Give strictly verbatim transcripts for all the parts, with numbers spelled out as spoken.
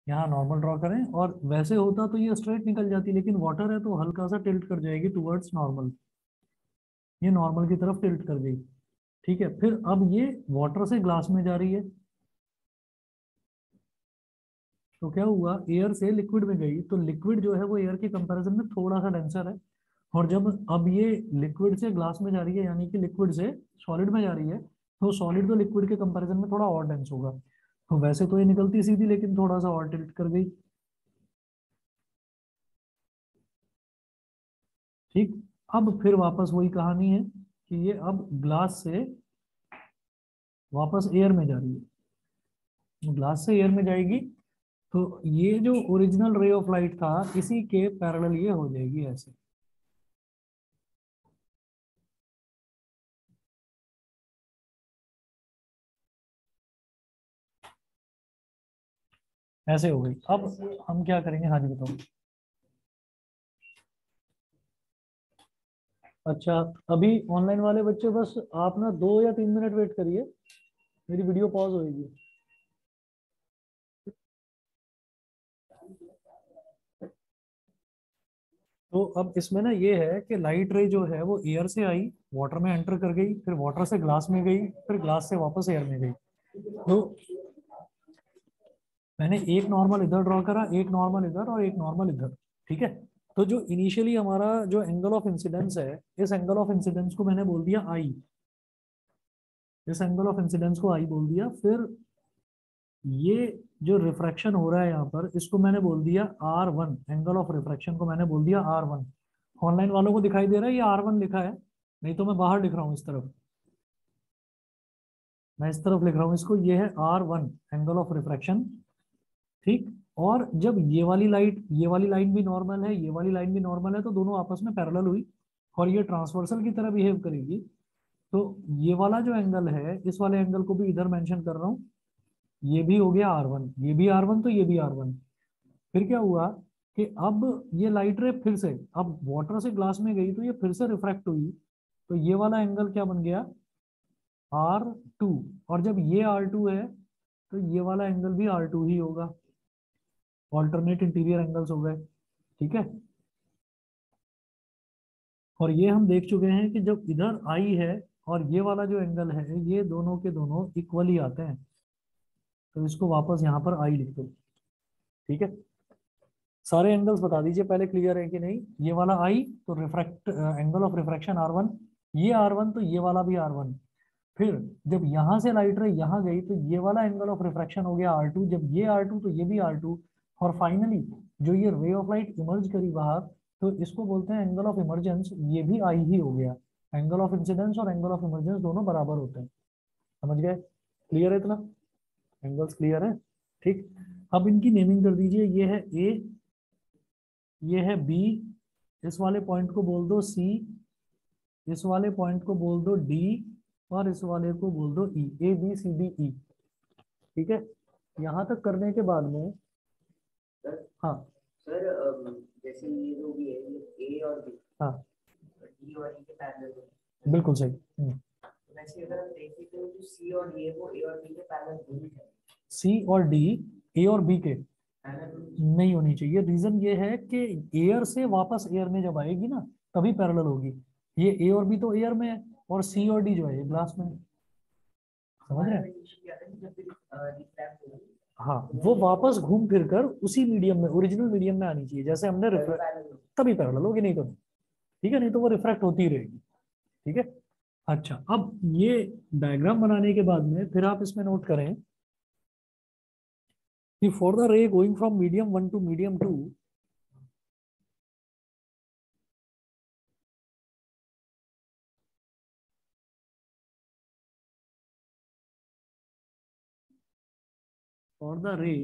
यहाँ normal draw करें, और वैसे होता तो ये स्ट्रेट निकल जाती, लेकिन वाटर है तो हल्का सा टिल्ट कर जाएगी टुवर्ड्स नॉर्मल, ये नॉर्मल की तरफ टिल्ट कर गई। ठीक है, फिर अब ये वाटर से ग्लास में जा रही है, तो क्या हुआ, एयर से लिक्विड में गई, तो लिक्विड जो है वो एयर के कंपैरिजन में थोड़ा सा डेंसर है। और जब अब ये लिक्विड से ग्लास में जा रही है, यानी कि लिक्विड से सॉलिड में जा रही है, तो सॉलिड तो लिक्विड के कंपैरिजन में थोड़ा और डेंस होगा। तो वैसे तो ये निकलती सीधी, लेकिन थोड़ा सा और टिल्ट कर गई। ठीक, अब फिर वापस वही कहानी है कि ये अब ग्लास से वापस एयर में जा रही है, ग्लास से एयर में जाएगी, तो ये जो ओरिजिनल रे ऑफ लाइट था इसी के पैरेलल ये हो जाएगी ऐसे। ऐसे हो गई। अब हम क्या करेंगे, हाँ जी बताओ। अच्छा, अभी ऑनलाइन वाले बच्चे बस आप ना दो या तीन मिनट वेट करिए, मेरी वीडियो पॉज होएगी। तो अब इसमें ना ये है कि लाइट रे जो है वो एयर से आई, वाटर में एंटर कर गई, फिर वाटर से ग्लास में गई, फिर ग्लास से वापस एयर में गई। तो मैंने एक नॉर्मल इधर ड्रॉ करा, एक नॉर्मल इधर और एक नॉर्मल इधर। ठीक है, तो जो इनिशियली हमारा जो एंगल ऑफ इंसिडेंस है, इस एंगल ऑफ इंसिडेंस को मैंने बोल दिया आई, इस एंगल ऑफ इंसिडेंस को आई बोल दिया। फिर ये जो रिफ्रैक्शन हो रहा है यहाँ पर, इसको मैंने बोल दिया R one, angle of refraction को मैंने बोल दिया आर वन। ऑनलाइन वालों को दिखाई दे रहा है ये आर वन लिखा है, नहीं तो मैं बाहर लिख रहा हूँ इस तरफ, मैं इस तरफ लिख रहा हूँ इसको, ये है R one, angle of refraction. ठीक, और जब ये वाली लाइट, ये वाली लाइन भी नॉर्मल है, ये वाली लाइन भी नॉर्मल है, तो दोनों आपस में पैरेलल हुई और ये ट्रांसवर्सल की तरह बिहेव करेगी। तो ये वाला जो एंगल है, इस वाले एंगल को भी इधर मेंशन कर रहा हूँ, ये भी हो गया आर वन, ये भी आर वन, तो ये भी आर वन। फिर क्या हुआ कि अब ये लाइट रे फिर से, अब वाटर से ग्लास में गई तो ये फिर से रिफ्रैक्ट हुई, तो ये वाला एंगल क्या बन गया, आर टू। और जब ये आर टू है तो ये वाला एंगल भी आर टू ही होगा, ऑल्टरनेट इंटीरियर एंगल्स हो गए। ठीक है, और ये हम देख चुके हैं कि जब इधर आई है और ये वाला जो एंगल है, ये दोनों के दोनों इक्वली आते हैं, तो इसको वापस यहाँ पर आई लिख दो। ठीक है, सारे एंगल्स बता दीजिए पहले, क्लियर है कि नहीं। ये वाला आई तो refract, angle of refraction R one, ये आर वन तो ये वाला भी आर वन। फिर जब यहाँ से लाइट रे यहाँ गई तो ये वाला एंगल ऑफ रिफ्रैक्शन हो गया आर टू, जब ये आर टू तो ये भी आर टू। और फाइनली जो ये रे ऑफ लाइट इमर्ज करी बाहर, तो इसको बोलते हैं एंगल ऑफ इमर्जेंस, ये भी आई ही हो गया। एंगल ऑफ इंसिडेंस और एंगल ऑफ इमर्जेंस दोनों बराबर होते हैं, समझ गए, क्लियर है इतना, एंगल्स क्लियर है। ठीक, अब इनकी नेमिंग कर दीजिए, ये है ए, ये है बी, इस वाले पॉइंट को बोल दो सी, इस वाले पॉइंट को बोल दो डी, और इस वाले को बोल दो ई, A B C D E. ठीक है, यहाँ तक करने के बाद में, सर हाँ सर अम, जैसे ये जो भी है ये ए और बी, हाँ डी और ई के पैरेलल है। बिल्कुल सही। हम्म, तो वैसे अगर हम देखें तो जो सी और ए वो ए और बी के पैरेलल नहीं है, सी और डी ए और बी के पैरेलल। नहीं होनी चाहिए। रीजन ये है कि एयर से वापस एयर में जब आएगी ना, तभी पैरेलल होगी। ये ए और बी तो एयर में है, और सी और डी जो है ये ग्लास में है, समझ रहे हमारा हैं। कंडीशन क्या है कि जब भी रिफ्रैक्ट होगी हाँ, तो वो वो वापस घूम फिर कर उसी मीडियम में, ओरिजिनल मीडियम में आनी चाहिए, जैसे हमने रिफ्लेक्ट, पैरेलल होगी। तभी पैरेलल होगी, नहीं तो नहीं। ठीक है, नहीं तो वो रिफ्रैक्ट होती ही रहेगी। ठीक है, अच्छा, अब ये डायग्राम बनाने के बाद में फिर आप इसमें नोट करें कि for the ray going from medium one to medium two, for the ray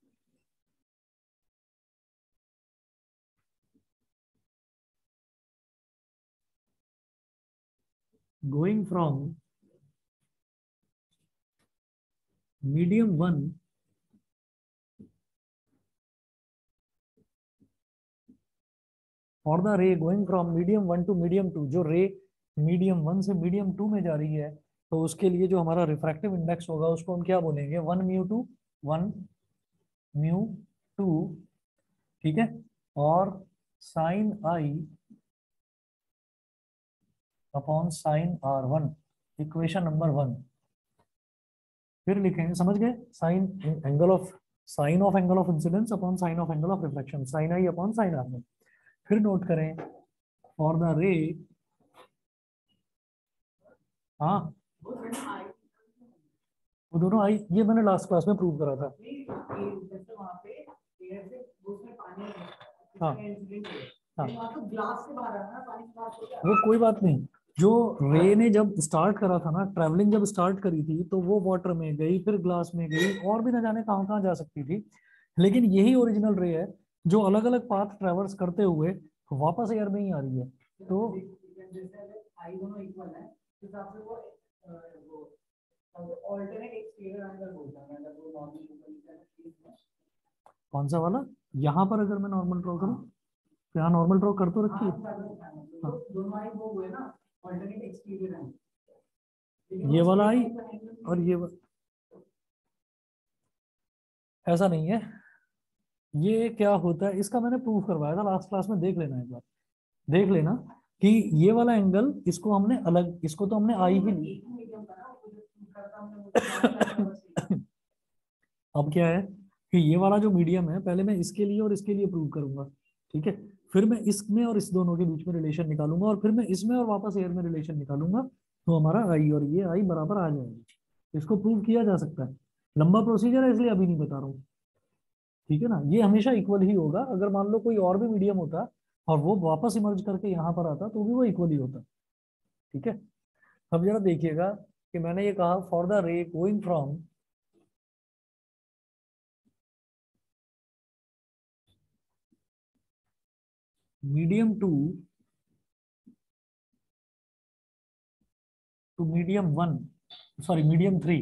going from medium one for the ray going from medium one to medium two, जो रे मीडियम वन से medium two में जा रही है, तो उसके लिए जो हमारा रिफ्रैक्टिव इंडेक्स होगा उसको हम क्या बोलेंगे, one mu two, one mu two, ठीक है, और sine I upon sine R one, equation number one. फिर लिखेंगे, समझ गए, sine angle of sine of angle of incidence upon sine of angle of reflection, sine I upon sine R one. फिर note करें for the ray, हाँ वो दोनों आई, ये मैंने लास्ट क्लास में प्रूव करा था। हाँ हाँ, वो कोई बात नहीं, जो रे ने जब स्टार्ट करा था ना, ट्रैवलिंग जब स्टार्ट करी थी, तो वो वाटर में गई, फिर ग्लास में गई, और भी न जाने कहाँ कहाँ जा सकती थी, लेकिन यही ओरिजिनल रे है जो अलग अलग पाथ ट्रेवर्स करते हुए वापस एयर में ही आ रही है। तो कौन सा वाला, यहाँ पर अगर मैं नॉर्मल ड्रॉ करूँ, तो यहाँ नॉर्मल ड्रॉ कर तो रखी है, ये वाला आई और ये वा... ऐसा नहीं है, ये क्या होता है इसका मैंने प्रूफ करवाया था लास्ट क्लास में, देख लेना एक बार, देख लेना कि ये वाला एंगल, इसको हमने अलग, इसको तो हमने आई ही ली। अब क्या है कि ये वाला जो मीडियम है, पहले मैं इसके लिए और इसके लिए प्रूव करूंगा, ठीक है, फिर मैं इसमें और इस दोनों के बीच में रिलेशन निकालूंगा, और फिर मैं इसमें और वापस एयर में रिलेशन निकालूंगा, तो हमारा आई और ये आई बराबर आ जाएगी। इसको प्रूव किया जा सकता है, लंबा प्रोसीजर है इसलिए अभी नहीं बता रहा हूँ, ठीक है ना। ये हमेशा इक्वल ही होगा, अगर मान लो कोई और भी मीडियम होता और वो वापस इमर्ज करके यहाँ पर आता, तो भी वो इक्वल ही होता, ठीक है। अब जरा देखिएगा कि मैंने ये कहा for the ray going from medium two to medium one, sorry medium three,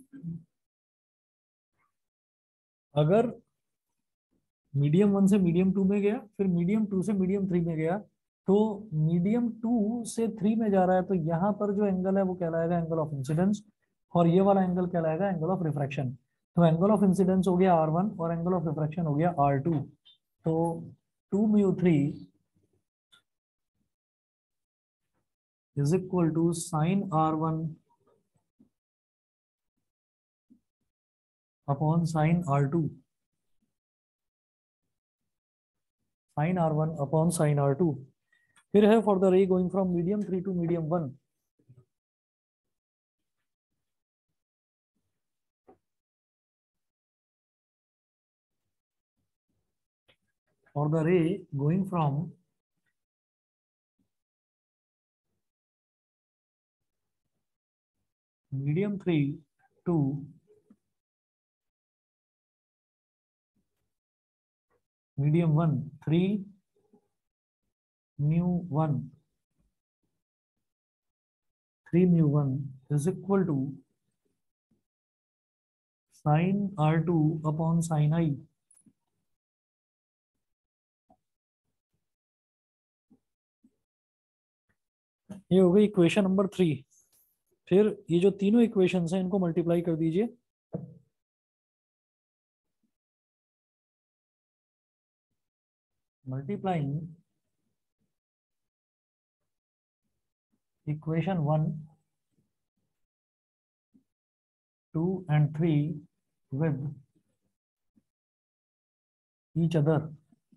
अगर मीडियम वन से मीडियम टू में गया, फिर मीडियम टू से मीडियम थ्री में गया, तो मीडियम टू से थ्री में जा रहा है, तो यहाँ पर जो एंगल है वो कहलाएगा एंगल ऑफ इंसिडेंस, और ये वाला एंगल कहलाएगा एंगल ऑफ रिफ्रैक्शन। तो एंगल ऑफ इंसिडेंस हो गया आर वन और एंगल ऑफ रिफ्रैक्शन हो गया आर टू। तो two mu three is equal to sine R one upon sine R two, sine R one upon sine R two. फिर है for the ray going from medium three to medium one, for the ray going from medium three to medium one, three mu one, three mu one is equal to sin R two upon sin I. ये हो गई equation number three. फिर ये जो तीनों equations हैं इनको multiply कर दीजिए, multiplying equation one, two and three with each other.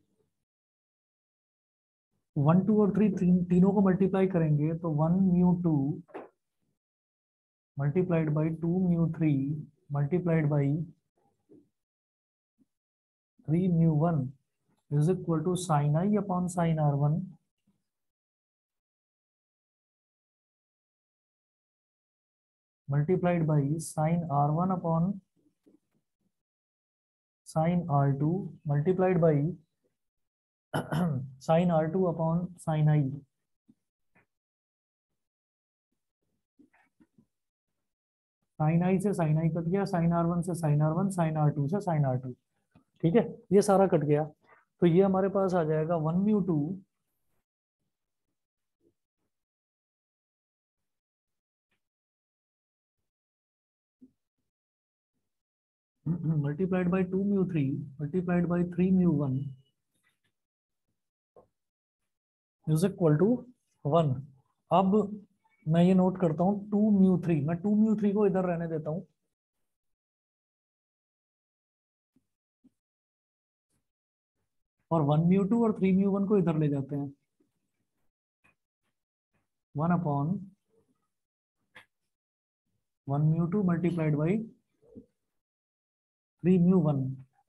One two और थ्री तीन, तीनों को मल्टीप्लाई करेंगे तो one mu two multiplied by two mu three multiplied by three mu one is equal to sin I upon sin R one multiplied by sin R one upon sin R two multiplied by sin R two upon sin I। sin I से sin I cut गया, sin R one से sin R one, sin R two से sin R two, ठीक है, ये सारा cut गया, तो ये हमारे पास आ जाएगा one mu two multiplied by two mu three multiplied by three mu one is equal to one. अब मैं ये नोट करता हूँ टू म्यू थ्री, मैं टू म्यू थ्री को इधर रहने देता हूँ, और वन म्यू टू और थ्री म्यू वन को इधर ले जाते हैं। One upon one mu two multiplied by three mu one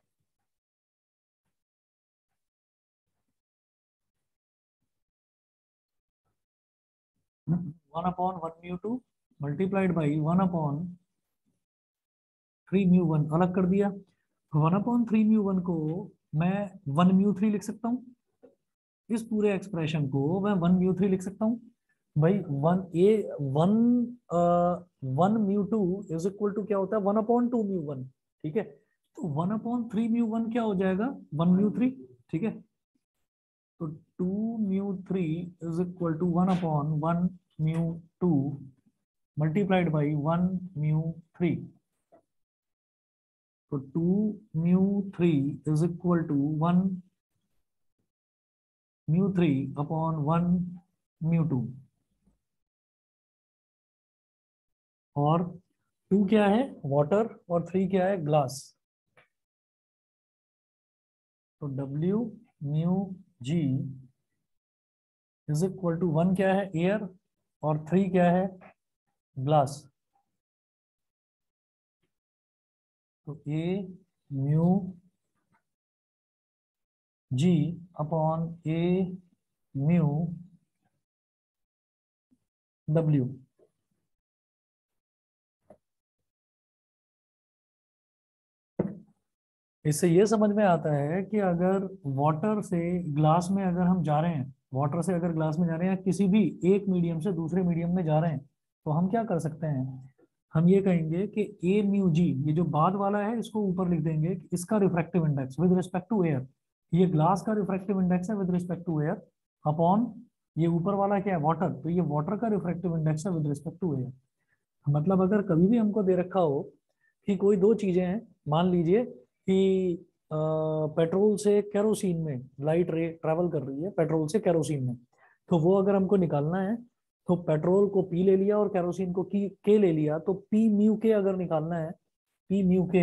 one upon one mu two multiplied by one upon three mu one अलग कर दिया। One upon three mu one को मैं वन म्यू थ्री लिख सकता हूँ, इस पूरे एक्सप्रेशन को मैं वन म्यू थ्री लिख सकता हूँ भाई। One a one one mu two is equal to क्या होता है, one upon two mu one. ठीक है, तो one upon three mu one क्या हो जाएगा, वन म्यू थ्री। ठीक है, तो two mu three is equal to one upon one mu two multiplied by one mu three. तो two mu three is equal to one mu three upon one mu two, और to क्या है water और three क्या है glass. तो W mu G is equal to one क्या है एयर और थ्री क्या है ग्लास। तो A mu G upon A mu W. इससे ये समझ में आता है कि अगर वाटर से ग्लास में अगर हम जा रहे हैं, वाटर से अगर ग्लास में जा रहे हैं या किसी भी एक मीडियम से दूसरे मीडियम में जा रहे हैं, तो हम क्या कर सकते हैं, हम ये कहेंगे कि ए म्यू जी, ये जो बाद वाला है इसको ऊपर लिख देंगे कि इसका refractive index with respect to air, ये ग्लास का रिफ्रैक्टिव इंडेक्स है with respect to air, upon ये ऊपर वाला क्या है वाटर, तो ये वाटर का रिफ्रैक्टिव इंडेक्स है विद रिस्पेक्ट टू एयर। मतलब अगर कभी भी हमको दे रखा हो कि कोई दो चीजें हैं, मान लीजिए कि अ, पेट्रोल से केरोसिन में लाइट रे ट्रैवल कर रही है, पेट्रोल से केरोसिन में, तो वो अगर हमको निकालना है तो पेट्रोल को पी ले लिया और केरोसिन को की के ले लिया, तो पी म्यू के अगर निकालना है, पी म्यू के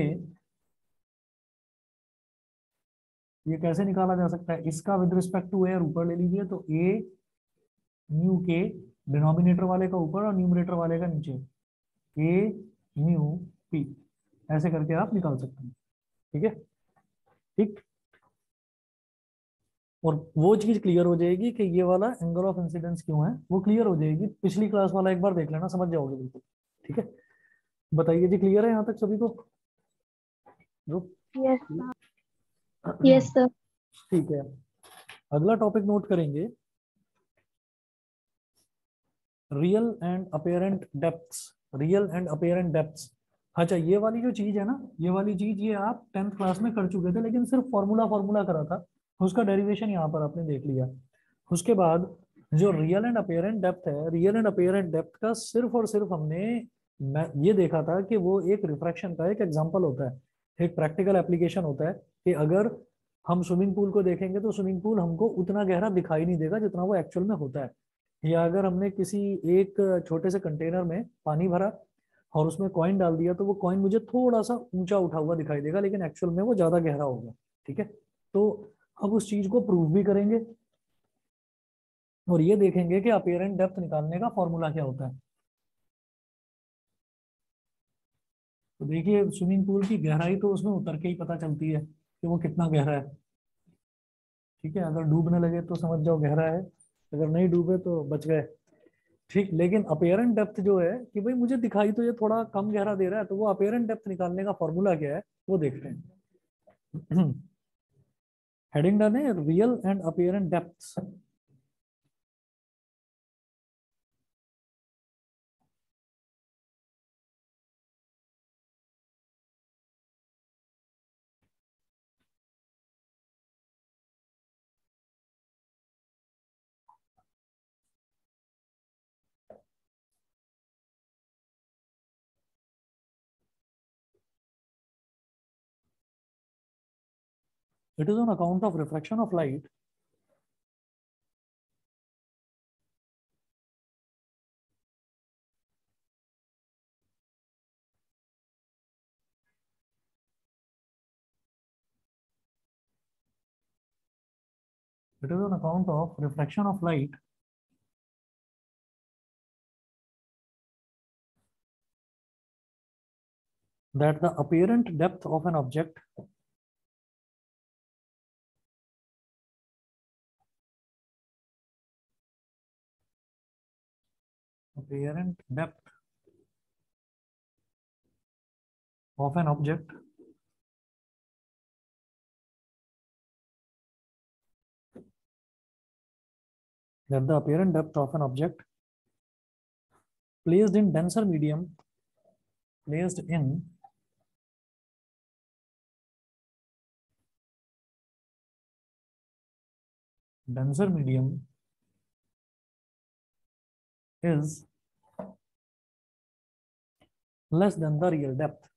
ये कैसे निकाला जा सकता है, इसका विद रिस्पेक्ट टू एयर ऊपर ले लीजिए, तो ए म्यू के डिनोमिनेटर वाले का ऊपर और न्यूमरेटर वाले का नीचे, ए म्यू पी, ऐसे करके आप निकाल सकते हैं। ठीक है, ठीक। और वो चीज क्लियर हो जाएगी कि ये वाला एंगल ऑफ इंसिडेंस क्यों है, वो क्लियर हो जाएगी, पिछली क्लास वाला एक बार देख लेना, समझ जाओगे बिल्कुल। ठीक है, बताइए जी, क्लियर है यहाँ तक सभी को जो? Yes yes sir. ठीक है, अगला टॉपिक नोट करेंगे, real and apparent depths. Real and apparent depths, अच्छा ये वाली जो चीज है ना, ये वाली चीज ये आप टेंथ क्लास में कर चुके थे, लेकिन सिर्फ फॉर्मूला फॉर्मूला करा था, उसका डेरिवेशन यहाँ पर आपने देख लिया। उसके बाद जो रियल एंड अपेरेंट डेप्थ है, रियल एंड अपेरेंट डेप्थ का सिर्फ और सिर्फ हमने मैं ये देखा था कि वो एक रिफ्रैक्शन का एक एग्जांपल होता है, एक प्रैक्टिकल एप्लीकेशन होता है, कि अगर हम स्विमिंग पूल को देखेंगे तो स्विमिंग पूल हमको उतना गहरा दिखाई नहीं देगा जितना वो एक्चुअल में होता है, या अगर हमने किसी एक छोटे से कंटेनर में पानी भरा और उसमें कॉइन डाल दिया, तो वो कॉइन मुझे थोड़ा सा ऊंचा उठा हुआ दिखाई देगा, लेकिन एक्चुअल में वो ज्यादा गहरा होगा। ठीक है, तो अब उस चीज को प्रूव भी करेंगे और ये देखेंगे कि अपीयरेंट डेप्थ निकालने का फॉर्मूला क्या होता है। तो देखिए स्विमिंग पूल की गहराई तो उसमें उतर के ही पता चलती है कि वो कितना गहरा है। ठीक है, अगर डूबने लगे तो समझ जाओ गहरा है, अगर नहीं डूबे तो बच गए। ठीक, लेकिन अपेरेंट डेप्थ जो है कि भाई मुझे दिखाई तो ये थोड़ा कम गहरा दे रहा है, तो वो अपेरेंट डेप्थ निकालने का फॉर्मूला क्या है वो देखते हैं। हेडिंग डन है, real and apparent depths. It is on account of refraction of light it is on account of refraction of light that the apparent depth of an object apparent depth of an object that the apparent depth of an object placed in denser medium placed in denser medium is less than the real depth.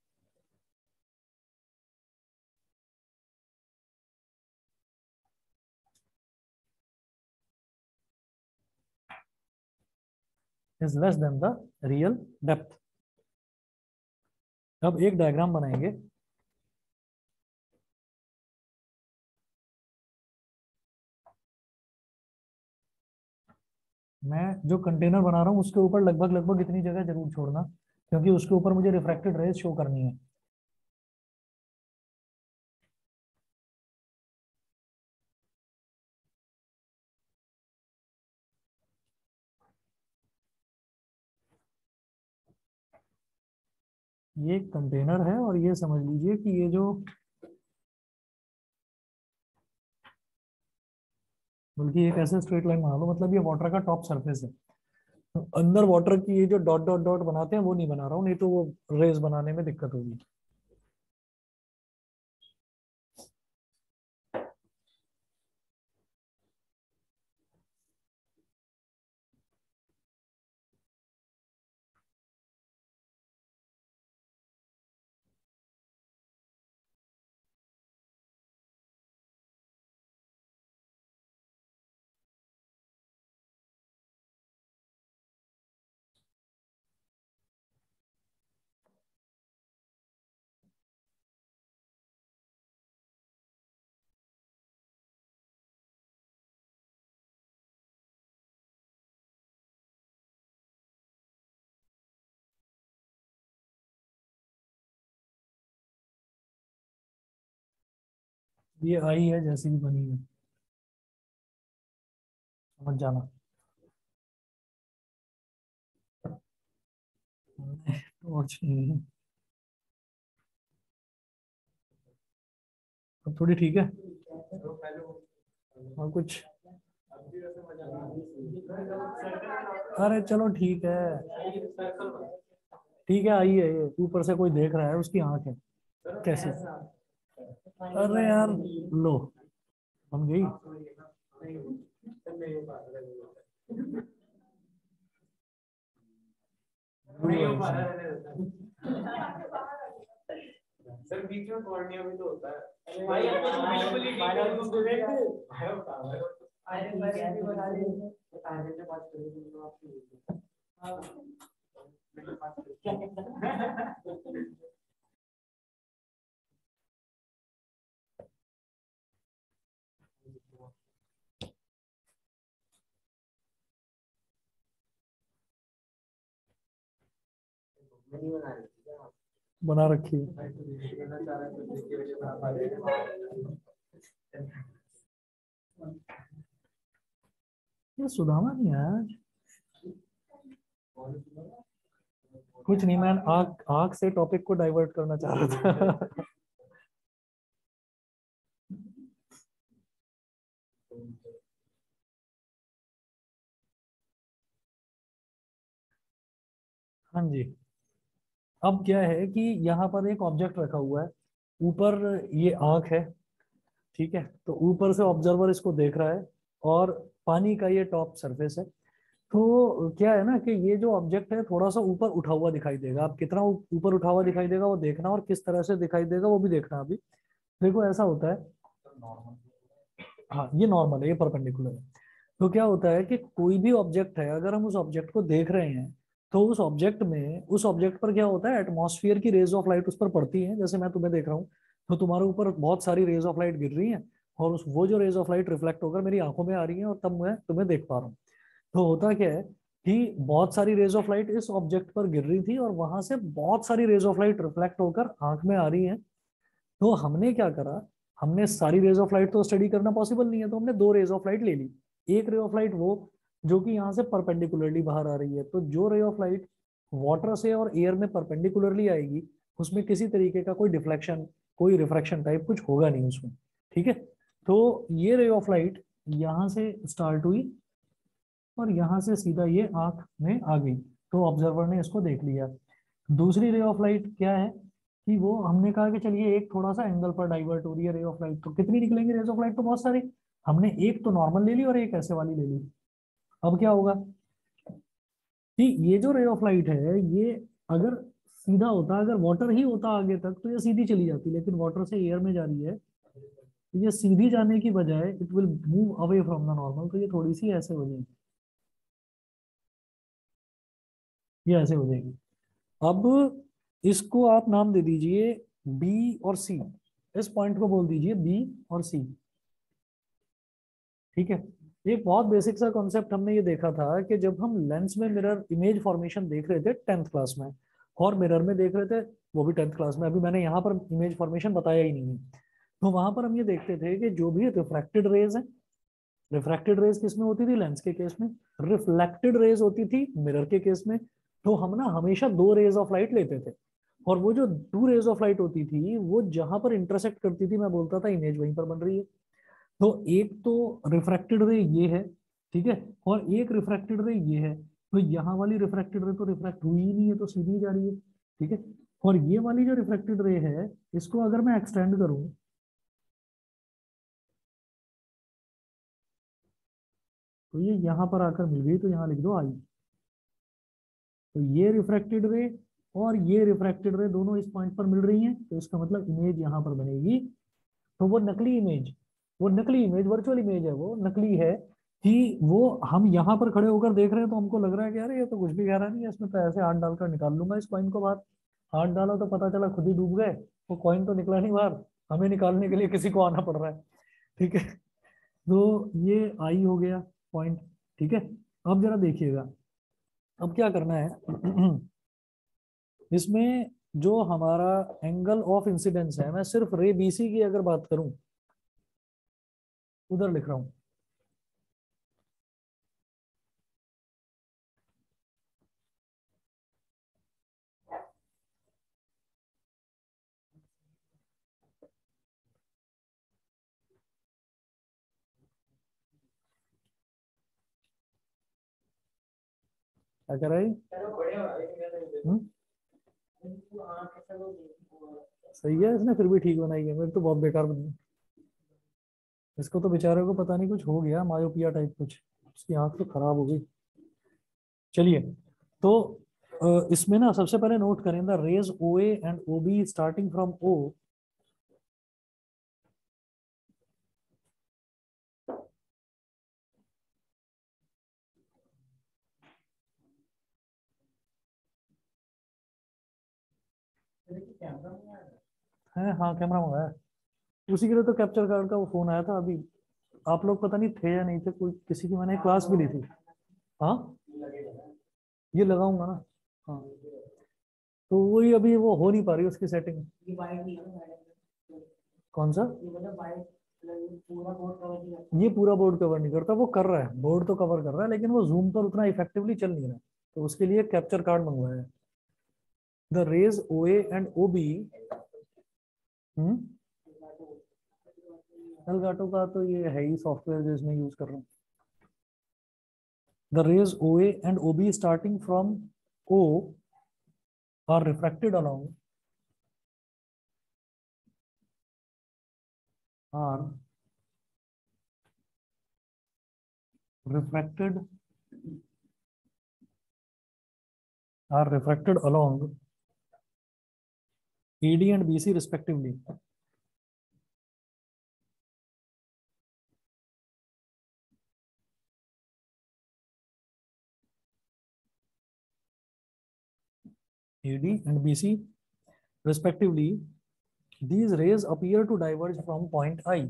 Is less than the real depth. अब एक diagram बनाएंगे. मैं जो container बना रहा हूँ उसके ऊपर लगभग लगभग इतनी जगह जरूर छोड़ना, क्योंकि उसके ऊपर मुझे रिफ्रैक्टेड रेज शो करनी है. ये एक कंटेनर है और ये समझ लीजिए कि ये जो बल्कि एक ऐसे स्ट्रेट लाइन बना लो, मतलब ये वाटर का टॉप सरफेस है. अंदर वाटर की ये जो डॉट डॉट डॉट बनाते हैं वो नहीं बना रहा हूँ, नहीं तो वो रेज बनाने में दिक्कत होगी. ये आई है जैसी भी बनी है, समझ जाना. टॉर्च नहीं है. अब थोड़ी ठीक है और कुछ. अरे चलो ठीक है, ठीक है. आई है ये, ऊपर से कोई देख रहा है, उसकी आंख है. कैसे? अरे यार लो, बन गई. सर बीच में कॉर्निया भी तो होता है भाई. बिल्कुल ही फाइनल स्टूडेंट है होता है. अरे मैं भी बता दे बता दे तो बात करें तो आपकी. हां नहीं बना रही बना रखी है. ये सुदामा नहीं है आज. कुछ नहीं, मैं आग आग से टॉपिक को डाइवर्ट करना चाह रहा था. हाँ जी. अब क्या है कि यहाँ पर एक ऑब्जेक्ट रखा हुआ है, ऊपर ये आंख है. ठीक है, तो ऊपर से ऑब्जर्वर इसको देख रहा है और पानी का ये टॉप सरफेस है. तो क्या है ना कि ये जो ऑब्जेक्ट है थोड़ा सा ऊपर उठा हुआ दिखाई देगा. आप कितना ऊपर उठा हुआ दिखाई देगा वो देखना, और किस तरह से दिखाई देगा वो भी देखना. अभी देखो ऐसा होता है हाँ ये नॉर्मल है, ये परपेंडिकुलर है। तो क्या होता है कि कोई भी ऑब्जेक्ट है, अगर हम उस ऑब्जेक्ट को देख रहे हैं तो उस ऑब्जेक्ट में उस ऑब्जेक्ट पर क्या होता है, एटमॉस्फेयर की रेज ऑफ लाइट उस पर पड़ती है। जैसे मैं तुम्हें देख रहा हूँ तो तुम्हारे ऊपर बहुत सारी रेज ऑफ लाइट गिर रही हैं, और उस वो जो रेज ऑफ लाइट रिफ्लेक्ट होकर मेरी आंखों में आ रही है, और तब मैं तुम्हें देख पा रहा हूँ। तो होता क्या है कि बहुत सारी रेज ऑफ लाइट इस ऑब्जेक्ट पर गिर रही थी, और वहां से बहुत सारी रेज ऑफ लाइट रिफ्लेक्ट होकर आंख में आ रही है। तो हमने क्या करा, हमने सारी रेज ऑफ लाइट तो स्टडी करना पॉसिबल नहीं है, तो हमने दो रेज ऑफ लाइट ले ली। एक रे ऑफ लाइट वो जो कि यहाँ से परपेंडिकुलरली बाहर आ रही है, तो जो रे ऑफ लाइट वाटर से और एयर में परपेंडिकुलरली आएगी उसमें किसी तरीके का कोई डिफ्लेक्शन, कोई रिफ्रैक्शन टाइप कुछ होगा नहीं उसमें। ठीक है, तो ये रे ऑफ लाइट यहाँ से स्टार्ट हुई और यहाँ से सीधा ये आंख में आ गई, तो ऑब्जर्वर ने इसको देख लिया। दूसरी रे ऑफ लाइट क्या है कि वो हमने कहा कि चलिए एक थोड़ा सा एंगल पर डाइवर्ट हो रही है रे ऑफ लाइट, तो कितनी निकलेंगी रेज ऑफ लाइट, तो बहुत सारी। हमने एक तो नॉर्मल ले ली और एक ऐसे वाली ले ली। अब क्या होगा कि ये जो रे ऑफ लाइट है ये अगर सीधा होता, अगर वाटर ही होता आगे तक तो ये सीधी चली जाती, लेकिन वाटर से एयर में जा रही है तो ये सीधी जाने की बजाय it will move away from the normal, तो ये थोड़ी सी ऐसे हो जाएगी, ये ऐसे हो जाएगी। अब इसको आप नाम दे दीजिए बी और सी, इस पॉइंट को बोल दीजिए बी और सी। ठीक है, एक बहुत बेसिक सा कॉन्सेप्ट हमने ये देखा था कि जब हम लेंस में मिरर इमेज फॉर्मेशन देख रहे थे टेंथ क्लास में, और मिरर में देख रहे थे वो भी टेंथ क्लास में, अभी मैंने यहाँ पर इमेज फॉर्मेशन बताया ही नहीं है। तो वहां पर हम ये देखते थे कि जो भी रिफ्रैक्टेड रेज है, रिफ्रैक्टेड रेज किस में होती थी, लेंस के केस में। रिफ्लेक्टेड रेज होती थी मिरर के केस में। तो हम ना हमेशा दो रेज ऑफ लाइट लेते थे, और वो जो टू रेज ऑफ लाइट होती थी वो जहां पर इंटरसेक्ट करती थी मैं बोलता था इमेज वहीं पर बन रही है। तो एक तो रिफ्रैक्टेड रे ये है, ठीक है, और एक रिफ्रैक्टेड रे ये है। तो यहाँ वाली रिफ्रैक्टेड रे तो रिफ्रैक्ट हुई ही नहीं है, तो सीधी जा रही है। ठीक है, और ये वाली जो रिफ्रैक्टेड रे है इसको अगर मैं एक्सटेंड करूं तो ये यहाँ पर आकर मिल गई, तो यहाँ लिख दो आई। तो ये रिफ्रैक्टेड रे और ये रिफ्रैक्टेड रे दोनों इस पॉइंट पर मिल रही हैं, तो इसका मतलब इमेज यहाँ पर बनेगी। तो वो नकली इमेज, वो नकली इमेज वर्चुअल इमेज है, वो नकली है कि वो हम यहाँ पर खड़े होकर देख रहे हैं तो हमको लग रहा है कि अरे ये तो कुछ भी कह रहा नहीं है, इसमें तो ऐसे हाथ डालकर निकाल लूंगा इस कॉइन को बाहर। हाथ डाला तो पता चला खुद ही डूब गए, वो कॉइन तो निकला नहीं बाहर, हमें निकालने के लिए किसी को आना पड़ रहा है। ठीक है, तो ये आई हो गया पॉइंट। ठीक है, अब जरा देखिएगा, अब क्या करना है इसमें जो हमारा एंगल ऑफ इंसिडेंस है, मैं सिर्फ रे बीसी की अगर बात करूं, उधर लिख रहा हूं, क्या कह रहा है ये? हम्म? सही है, इसने फिर भी ठीक बनाई है, मेरे तो बहुत बेकार बनी। इसको तो बेचारे को पता नहीं कुछ हो गया, मायोपिया टाइप कुछ, उसकी आंख तो खराब हो गई। चलिए, तो अ, इसमें ना सबसे पहले नोट करें the rays O A and O B starting from O. है हाँ, कैमरा मंगाया है। उसी के लिए तो कैप्चर कार्ड का वो फोन आया था अभी। आप लोग पता नहीं थे या नहीं थे, कोई किसी की मैंने क्लास भी ली थी। हाँ, ये लगाऊंगा ना। हाँ, तो वही अभी वो हो नहीं पा रही उसकी सेटिंग। कौन सा? ये पूरा बोर्ड कवर नहीं करता, वो कर रहा है, बोर्ड तो कवर कर रहा है, लेकिन वो जूम पर उतना इफेक्टिवली चल नहीं रहा, तो उसके लिए कैप्चर कार्ड मंगवाया है। The rays O A and O B. हम्म, एलगाटो का तो ये है ही सॉफ्टवेयर जो इसमें यूज कर रहा हूँ। The rays O A and O B starting from O are refracted along R refracted are refracted along A D and B C respectively A D and B C respectively, these rays appear to diverge from point I.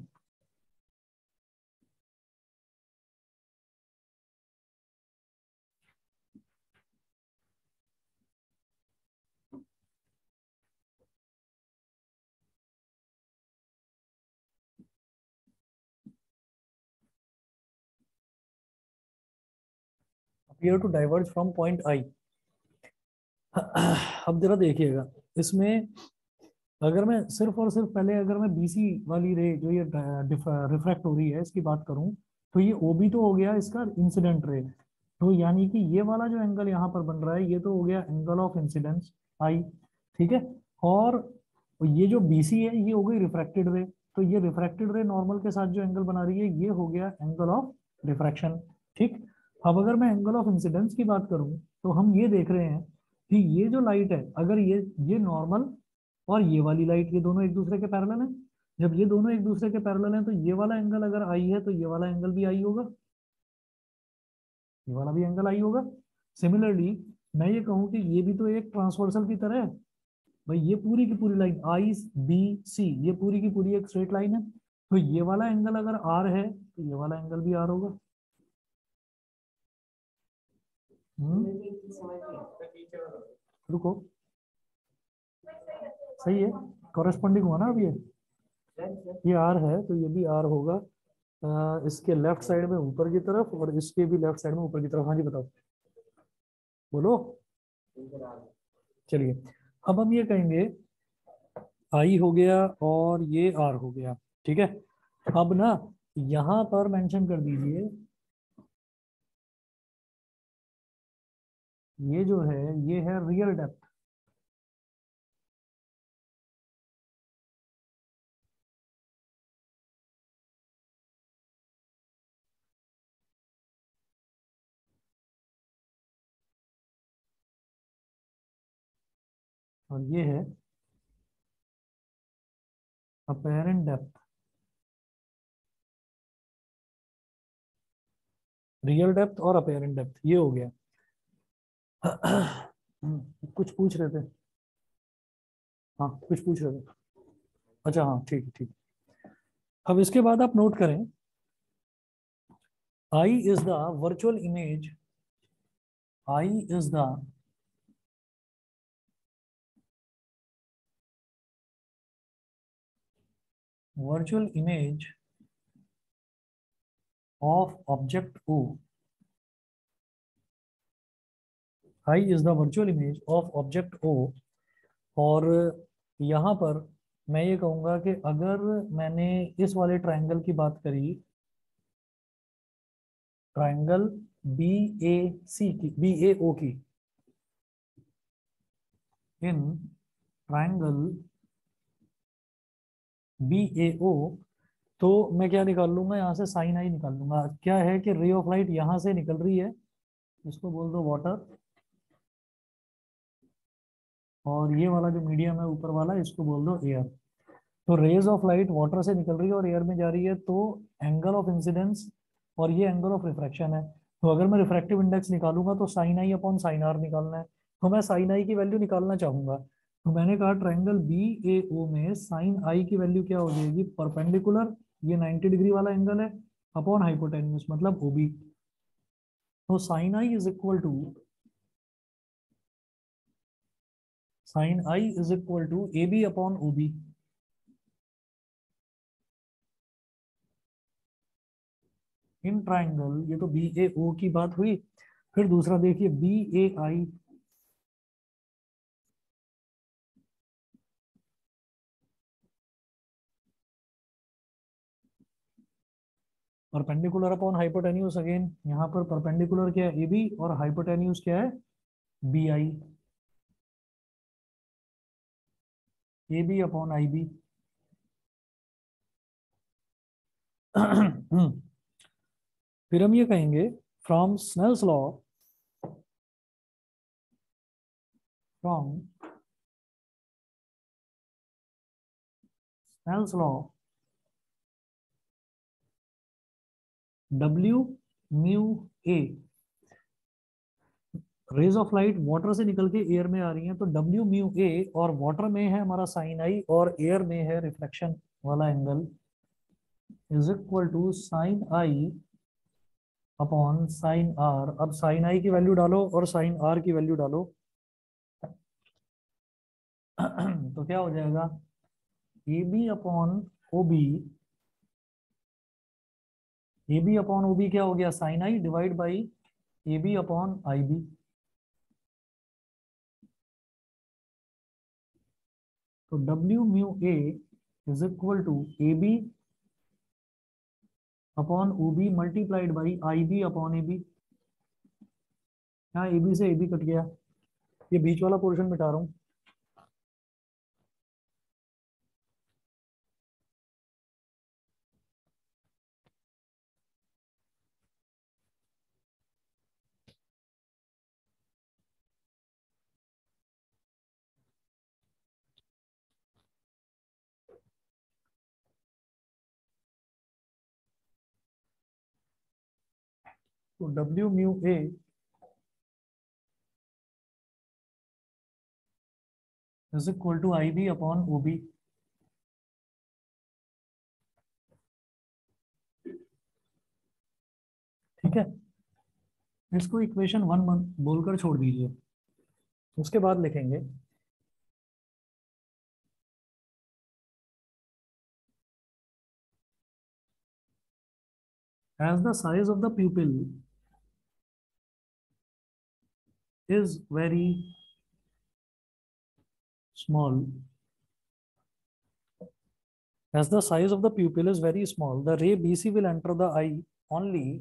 Appear to diverge from point I. अब जरा देखिएगा, इसमें अगर मैं सिर्फ और सिर्फ पहले अगर मैं बीसी वाली रे जो ये रिफ्रैक्ट हो रही है इसकी बात करूं, तो ये ओबी तो हो गया इसका इंसिडेंट रे, तो यानी कि ये वाला जो एंगल यहाँ पर बन रहा है ये तो हो गया एंगल ऑफ इंसिडेंस आई, ठीक है। और ये जो बीसी है ये हो गई रिफ्रैक्टेड रे, तो ये रिफ्रैक्टेड रे नॉर्मल के साथ जो एंगल बना रही है ये हो गया एंगल ऑफ रिफ्रैक्शन, ठीक। अब अगर मैं एंगल ऑफ इंसिडेंस की बात करूं तो हम ये देख रहे हैं कि ये जो लाइट है अगर ये ये नॉर्मल और ये वाली लाइट ये दोनों एक दूसरे के पैरेलल हैं, जब ये दोनों एक दूसरे के पैरेलल हैं तो ये वाला एंगल अगर आई है तो ये वाला एंगल भी आई होगा, ये वाला भी एंगल आई होगा। सिमिलरली मैं ये कहूँ कि ये भी तो एक ट्रांसवर्सल की तरह है, भाई ये पूरी की पूरी लाइन आई बी सी ये पूरी की पूरी एक स्ट्रेट लाइन है, तो ये वाला एंगल अगर आर है तो ये वाला एंगल भी आर होगा। रुको, सही है, कॉरेस्पॉन्डिंग हुआ ना अब ये ये आर है तो ये भी आर होगा, आ, इसके लेफ्ट साइड में ऊपर की तरफ और इसके भी लेफ्ट साइड में ऊपर की तरफ। हाँ जी बताओ, बोलो। चलिए अब हम ये कहेंगे आई हो गया और ये आर हो गया, ठीक है। अब ना यहां पर मेंशन कर दीजिए ये जो है ये है रियल डेप्थ, और ये है अपैरेंट डेप्थ। रियल डेप्थ और अपैरेंट डेप्थ ये हो गया। कुछ पूछ रहे थे, हाँ कुछ पूछ रहे थे, अच्छा हाँ ठीक ठीक। अब इसके बाद आप नोट करें I is the virtual image, I is the virtual image of object O. I is the virtual image of object O. और यहाँ पर मैं ये कहूँगा कि अगर मैंने इस वाले ट्रायंगल की बात करी, ट्रायंगल बी ए सी की, बी ए ओ की, इन ट्रायंगल बी ए ओ, तो मैं क्या निकाल लूंगा यहाँ से, साइन आई निकाल लूंगा। क्या है कि रे ऑफ लाइट यहाँ से निकल रही है, इसको बोल दो वाटर, और ये वाला जो मीडियम है ऊपर वाला इसको बोल दो एयर। तो रेज ऑफ लाइट वाटर से निकल रही है और एयर में जा रही है, तो एंगल ऑफ इंसिडेंस और ये एंगल ऑफ रिफ्रैक्शन है। तो अगर मैं रिफ्रैक्टिव इंडेक्स निकालूंगा तो sine I upon sine R निकालना है, तो मैं साइन आई की वैल्यू निकालना चाहूंगा। तो मैंने कहा ट्रायंगल बी ए ओ में साइन आई की वैल्यू क्या हो जाएगी, परपेंडिकुलर, ये नाइन्टी डिग्री वाला एंगल है, अपॉन हाइपोटेन्यूज मतलब ओबी। तो sine I is equal to sine I is equal to A B upon O B. In triangle, ये तो बी ए ओ की बात हुई, फिर दूसरा देखिए B A I, perpendicular upon hypotenuse. Again यहाँ पर परपेंडिकुलर क्या है ए बी और हाइपोटेन्यूज क्या है B I, A B upon I B. फिर हम ये कहेंगे from Snell's law, from Snell's law W mu A, rays of light water से निकल के एयर में आ रही हैं, तो डब्ल्यू म्यू ए, और वाटर में है हमारा साइन आई और एयर में है रिफ्लेक्शन वाला angle, is equal to sine I upon sine R. अब साइन आई की वैल्यू डालो और साइन आर की वैल्यू डालो तो क्या हो जाएगा, A B upon O B, A B upon O B क्या हो गया, sine I divide by A B upon I B. तो W mu A is equal to A B upon O B multiplied by I B upon A B. यहाँ A B से A B cut गया, ये बीच वाला portion मिटा रहा हूँ। तो W mu A is equal to I B upon O B. ठीक है, इसको इक्वेशन वन बोलकर छोड़ दीजिए। उसके बाद लिखेंगे as the size of the pupil is very small, as the size of the pupil is very small, the ray B C will enter the eye only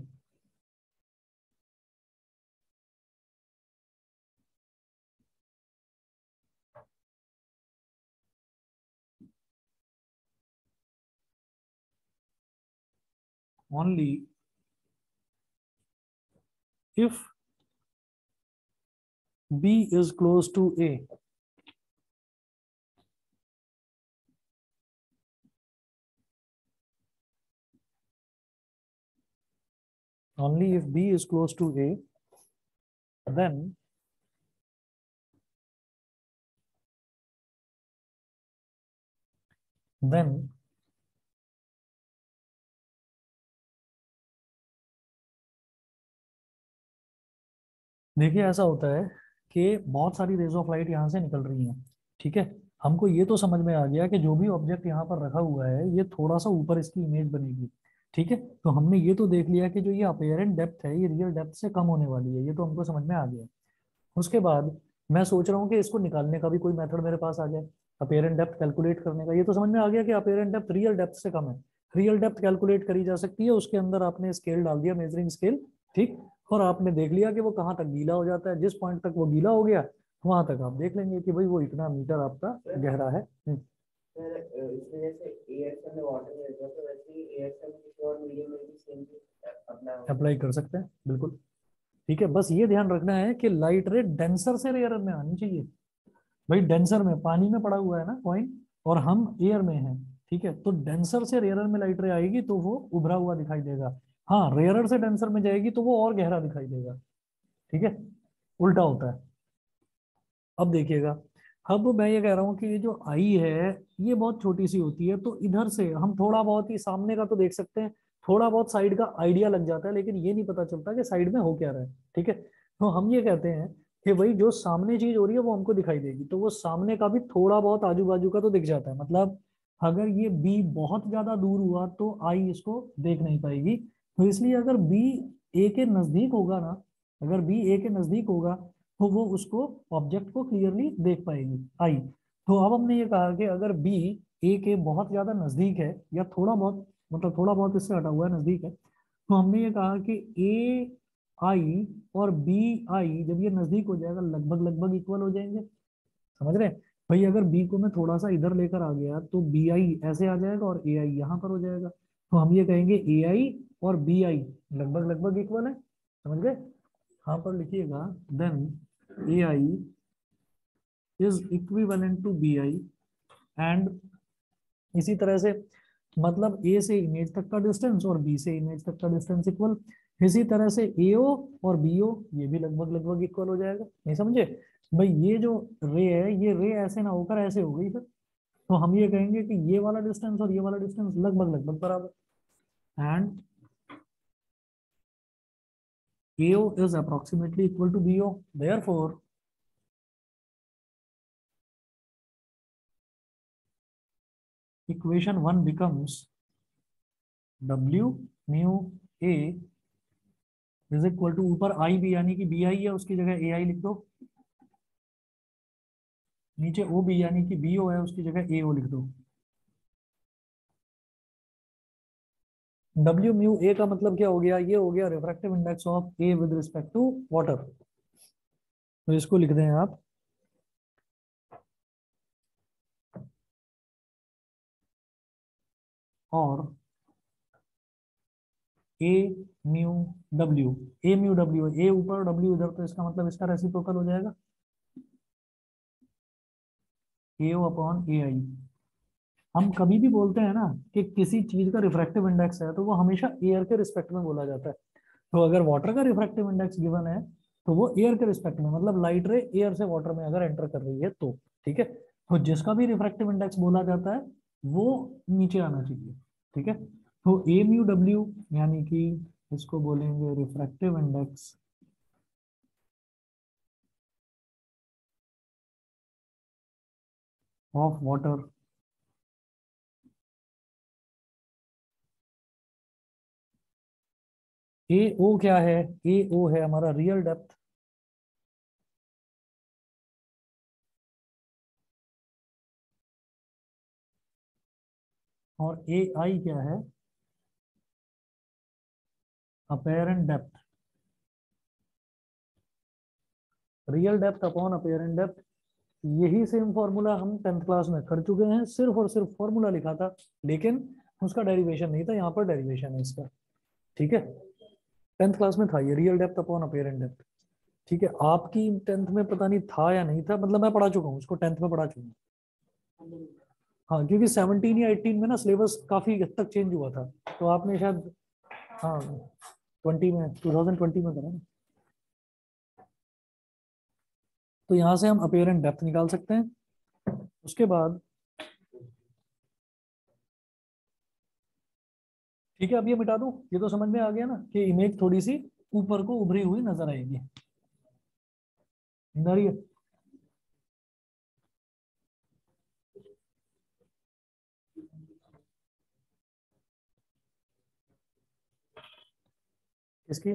only if B is close to A. Only if B is close to A, then then देखिए ऐसा होता है कि बहुत सारी rays of light यहाँ से निकल रही हैं। ठीक है, हमको ये तो समझ में आ गया कि जो भी ऑब्जेक्ट यहाँ पर रखा हुआ है ये थोड़ा सा ऊपर इसकी इमेज बनेगी। ठीक है, तो हमने ये तो देख लिया कि जो ये अपेरेंट डेप्थ है ये रियल डेप्थ से कम होने वाली है, ये तो हमको समझ में आ गया। उसके बाद मैं सोच रहा हूँ कि इसको निकालने का भी कोई मेथड मेरे पास आ जाए, अपेरेंट डेप्थ कैलकुलेट करने का। ये तो समझ में आ गया कि अपेरेंट डेप्थ रियल डेप्थ से कम है, रियल डेप्थ कैलकुलेट करी जा सकती है। उसके अंदर आपने स्केल डाल दिया, मेजरिंग स्केल, ठीक, और आपने देख लिया कि वो कहाँ तक गीला हो जाता है। जिस पॉइंट तक वो गीला हो गया वहां तक आप देख लेंगे कि भाई वो इतना मीटर आपका गहरा है। इसमें जैसे एएसएम में वाटर में रहता है, तो वैसे ही एएसएम किसी और मीडियम में भी सेम अपना अप्लाई कर सकते हैं, बिल्कुल। ठीक है, बस ये ध्यान रखना है कि लाइट रे डेंसर से रेयर में आनी चाहिए। भाई डेंसर में पानी में पड़ा हुआ है ना कॉइन, और हम एयर में हैं। ठीक है, तो डेंसर से रेयर में लाइट रे आएगी तो वो उभरा हुआ दिखाई देगा। हाँ, रेयर से डेंसर में जाएगी तो वो और गहरा दिखाई देगा। ठीक है, उल्टा होता है। अब देखिएगा, अब मैं ये कह रहा हूँ कि ये जो आई है ये बहुत छोटी सी होती है, तो इधर से हम थोड़ा बहुत ही सामने का तो देख सकते हैं, थोड़ा बहुत साइड का आइडिया लग जाता है, लेकिन ये नहीं पता चलता कि साइड में हो क्या रहा है। ठीक है, तो हम ये कहते हैं कि भाई जो सामने चीज हो रही है वो हमको दिखाई देगी, तो वो सामने का भी थोड़ा बहुत आजू बाजू का तो दिख जाता है। मतलब अगर ये बी बहुत ज्यादा दूर हुआ तो आई इसको देख नहीं पाएगी। तो इसलिए अगर बी ए के नजदीक होगा ना, अगर बी ए के नजदीक होगा तो वो उसको ऑब्जेक्ट को क्लियरली देख पाएगी, आई। तो अब हमने ये कहा कि अगर बी ए के बहुत ज्यादा नजदीक है, या थोड़ा बहुत, मतलब थोड़ा बहुत इससे हटा हुआ है, नजदीक है, तो हमने ये कहा कि ए आई और बी आई जब ये नजदीक हो जाएगा लगभग लगभग इक्वल हो जाएंगे। समझ रहे हैं भाई, अगर बी को मैं थोड़ा सा इधर लेकर आ गया तो बी आई ऐसे आ जाएगा और ए आई यहाँ पर हो जाएगा। तो हम ये कहेंगे ए आई और बी आई लगभग लगभग इक्वल है। समझ गए, यहाँ पर लिखिएगा then A I is equivalent to B I, and इसी तरह से मतलब ए से इमेज तक का डिस्टेंस और बी से इमेज तक का डिस्टेंस इक्वल। इसी तरह से ए ओ और बी ओ ये भी लगभग लगभग इक्वल हो जाएगा। नहीं समझे भाई, ये जो रे है ये रे ऐसे ना होकर ऐसे हो गई फिर, तो हम ये कहेंगे कि ये वाला डिस्टेंस और ये वाला डिस्टेंस लगभग लगभग बराबर, and A O is approximately equal to B O. Therefore, equation one becomes W mu A is equal to, ऊपर I B यानी कि B I है, उसकी जगह A I लिख दो, नीचे O B यानी कि B O है, उसकी जगह A O लिख दो। W mu A का मतलब क्या हो गया, ये हो गया refractive index of A with respect to water, तो इसको लिख दें आप और A mu W, A mu W, A ऊपर W इधर, तो इसका मतलब इसका रेसिप्रोकल हो जाएगा A O upon A I। हम कभी भी बोलते हैं ना कि किसी चीज का रिफ्रैक्टिव इंडेक्स है तो वो हमेशा एयर के रिस्पेक्ट में बोला जाता है। तो अगर वाटर का रिफ्रैक्टिव इंडेक्स गिवन है तो वो एयर के रिस्पेक्ट में, मतलब लाइट रे एयर से वाटर में अगर एंटर कर रही है तो, ठीक है। तो जिसका भी रिफ्रैक्टिव इंडेक्स बोला जाता है वो नीचे आना चाहिए, ठीक है। तो ए म्यू डब्ल्यू यानी कि इसको बोलेंगे refractive index of water, A O क्या है, ए ओ है हमारा रियल डेप्थ, और ए आई क्या है, apparent depth. Real depth upon apparent depth, यही सेम फॉर्मूला हम टेंथ क्लास में कर चुके हैं, सिर्फ और सिर्फ फॉर्मूला लिखा था, लेकिन उसका डेरिवेशन नहीं था, यहाँ पर डेरिवेशन है इसका, ठीक है। टेंथ क्लास में था ये real depth upon apparent depth, ठीक है। आपकी टेंथ में पता नहीं था या नहीं था, मतलब मैं पढ़ा चुका हूँ उसको, टेंथ में पढ़ा चुका हूँ। हाँ, क्योंकि सेवनटीन या एटीन में ना सिलेबस काफी हद तक चेंज हुआ था, तो आपने शायद हाँ ट्वेंटी में टू थाउजेंड ट्वेंटी में करा ना। तो यहाँ से हम अपेरेंट डेप्थ निकाल सकते हैं। उसके बाद ठीक है, अब ये मिटा दूं, ये तो समझ में आ गया ना कि इमेज थोड़ी सी ऊपर को उभरी हुई नजर आएगी, आ रही है। इसकी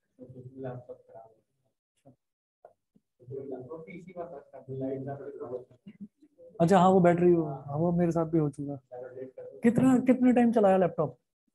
अच्छा हाँ, वो बैटरी, हाँ वो मेरे साथ भी हो चुका। कितना कितने टाइम चलाया लैपटॉप?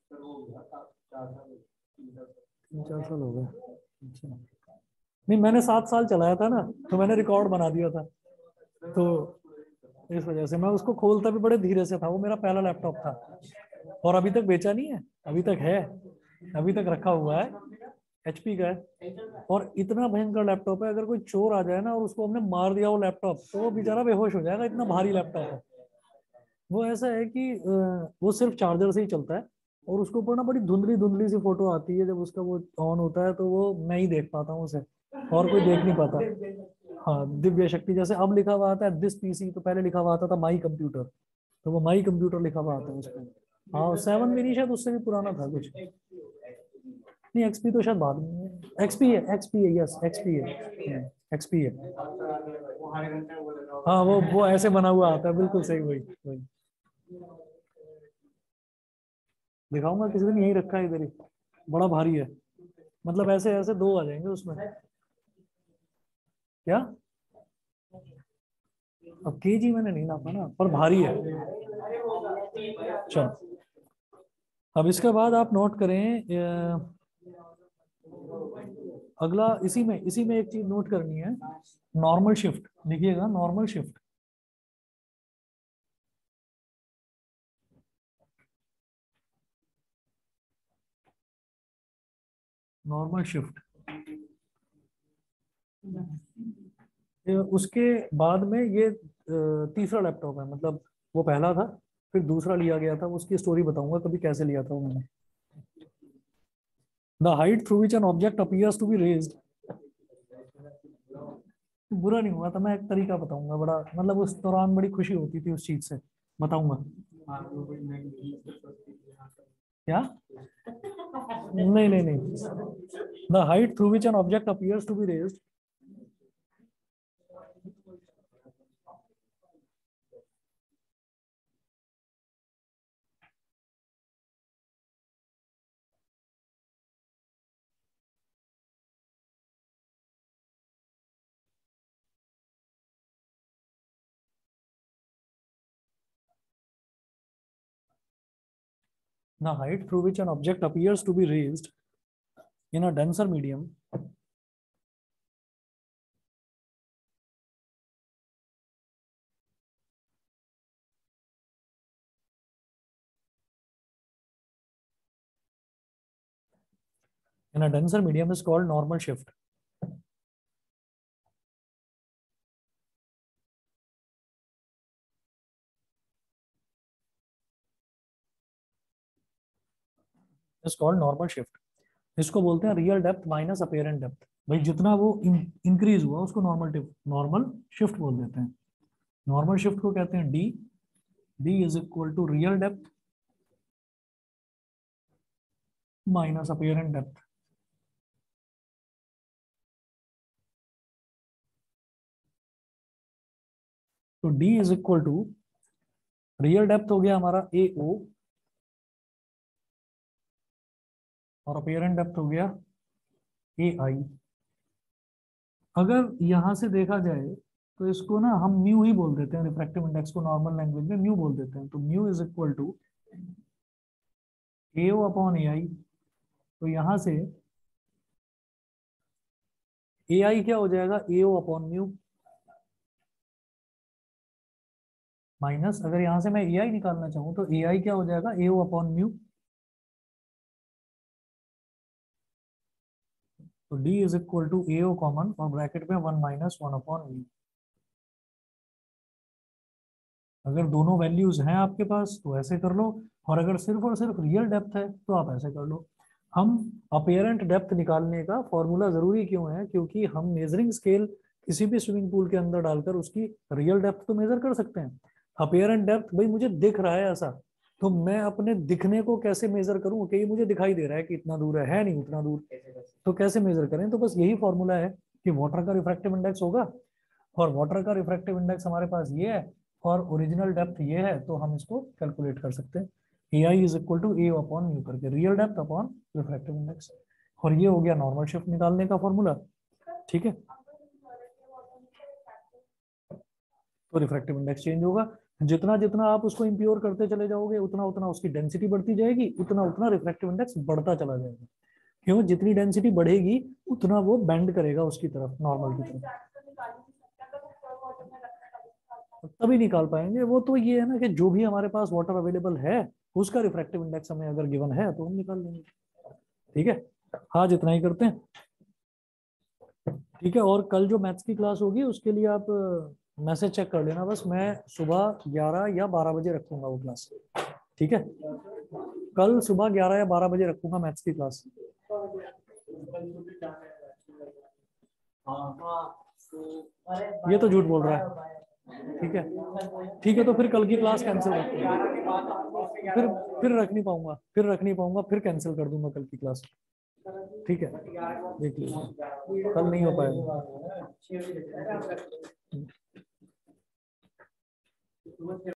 तीन चार साल हो गए। अच्छा, नहीं मैंने सात साल चलाया था ना, तो मैंने रिकॉर्ड बना दिया था, तो इस वजह से मैं उसको खोलता भी बड़े धीरे से था। वो मेरा पहला लैपटॉप था और अभी तक बेचा नहीं है, अभी तक है, अभी तक रखा हुआ है, एचपी का है। और इतना भयंकर लैपटॉप है, अगर कोई चोर आ जाए ना और उसको हमने मार दिया वो लैपटॉप, तो वो बेचारा बेहोश हो जाएगा, इतना भारी लैपटॉप है। वो ऐसा है कि अ, वो सिर्फ चार्जर से ही चलता है, और उसके ऊपर ना बड़ी धुंधली धुंधली सी फोटो आती है, जब उसका वो ऑन होता है तो वो मैं ही देख पाता हूँ उसे, और कोई देख नहीं पाता। हाँ, दिव्य शक्ति, जैसे अब लिखा हुआ आता है दिस पीसी, तो पहले लिखा हुआ आता था माई कंप्यूटर, तो वो माई कंप्यूटर लिखा हुआ आता है उस पर। हाँ सेवन भी नहीं, शायद उससे भी पुराना था कुछ, नहीं एक्सपी तो शायद बाद में, एक्सपी है, एक्सपी है, यस एक्सपी है, एक्सपी है। हाँ वो वो ऐसे बना हुआ आता है, बिल्कुल सही, वही वही दिखाऊंगा किसी दिन, यही रखा है इधर ही, बड़ा भारी है, मतलब ऐसे ऐसे दो आ जाएंगे उसमें। क्या? अब केजी मैंने नहीं नापा ना, पर भारी है। चलो, अब इसके बाद आप नोट करें, अ, अगला इसी में इसी में एक चीज नोट करनी है, नॉर्मल शिफ्ट लिखिएगा, नॉर्मल शिफ्ट। नॉर्मल शिफ्ट उसके बाद में ये अ, तीसरा लैपटॉप है, मतलब वो पहला था, फिर दूसरा लिया गया था, उसकी स्टोरी बताऊंगा कभी कैसे लिया था वो मैंने। The height through which an object appears to be raised, बुरा नहीं हुआ था, मैं एक तरीका बताऊंगा, बड़ा मतलब उस दौरान बड़ी खुशी होती थी उस चीज से, बताऊंगा क्या। नहीं नहीं नहीं, the height through which an object appears to be raised, the height through which an object appears to be raised in a denser medium in a denser medium is called normal shift. Is called normal shift. इसको बोलते हैं real depth minus apparent depth. भाई जितना वो increase हुआ उसको normal normal shift बोल देते हैं। नॉर्मल शिफ्ट को कहते हैं D, D is equal to real depth minus apparent depth. तो D is equal to real depth हो गया हमारा ए ओ और अपेरेंट डेप्थ हो गया ए आई। अगर यहां से देखा जाए तो इसको ना हम म्यू ही बोल देते हैं, रिफ्रैक्टिव इंडेक्स को नॉर्मल लैंग्वेज में म्यू बोल देते हैं। तो mu is equal to A O upon A I. तो यहां से ए आई क्या हो जाएगा, A O upon mu minus, अगर यहां से मैं ए आई निकालना चाहूं तो ए आई क्या हो जाएगा, ए ओ अपॉन म्यू। तो D is equal to A O common और ब्रैकेट में one minus one upon mu. अगर दोनों वैल्यूज हैं आपके पास तो ऐसे कर लो, और अगर सिर्फ और सिर्फ रियल डेप्थ है तो आप ऐसे कर लो। हम अपेरेंट डेप्थ निकालने का फॉर्मूला जरूरी क्यों है, क्योंकि हम मेजरिंग स्केल किसी भी स्विमिंग पूल के अंदर डालकर उसकी रियल डेप्थ तो मेजर कर सकते हैं। अपेरेंट डेप्थ, भाई मुझे दिख रहा है ऐसा, तो मैं अपने दिखने को कैसे मेजर करूं कि ये मुझे दिखाई दे रहा है कि इतना दूर है, है नहीं उतना दूर, तो कैसे मेजर करें। तो बस यही फॉर्मूला है कि वाटर का रिफ्रैक्टिव इंडेक्स होगा, और वाटर का रिफ्रैक्टिव इंडेक्स हमारे पास ये है और ओरिजिनल डेप्थ ये है, तो हम इसको कैलकुलेट कर सकते हैं। A I is equal to A upon mu करके, real depth upon refractive index. और ये हो गया नॉर्मल शिफ्ट निकालने का फॉर्मूला। ठीक है, तो रिफ्रैक्टिव इंडेक्स चेंज होगा, जितना जितना आप उसको इंप्योर करते चले जाओगे उतना उतना उसकी डेंसिटी बढ़ती जाएगी, उतना उतना रिफ्रैक्टिव इंडेक्स बढ़ता चला जाएगा। क्यों, जितनी डेंसिटी बढ़ेगी उतना वो बेंड करेगा उसकी तरफ, नॉर्मल की तरफ। तभी निकाल पाएंगे वो, तो ये है ना कि जो भी हमारे पास वाटर अवेलेबल है उसका रिफ्रैक्टिव इंडेक्स हमें अगर गिवन है तो हम निकाल लेंगे। ठीक है, आज इतना ही करते हैं। ठीक है, और कल जो मैथ्स की क्लास होगी उसके लिए आप मैसेज चेक कर लेना, बस मैं सुबह ग्यारह या बारह बजे रखूंगा वो क्लास। ठीक है, कल सुबह ग्यारह या बारह बजे रखूंगा मैथ्स की क्लास। ये तो झूठ बोल रहा है। ठीक है, ठीक है, तो फिर कल की क्लास कैंसिल रखूंगा, फिर फिर रख नहीं पाऊंगा, फिर रख नहीं पाऊंगा, फिर कैंसिल कर दूंगा कल की क्लास। ठीक है, देख लीजिए कल नहीं हो पाएगा।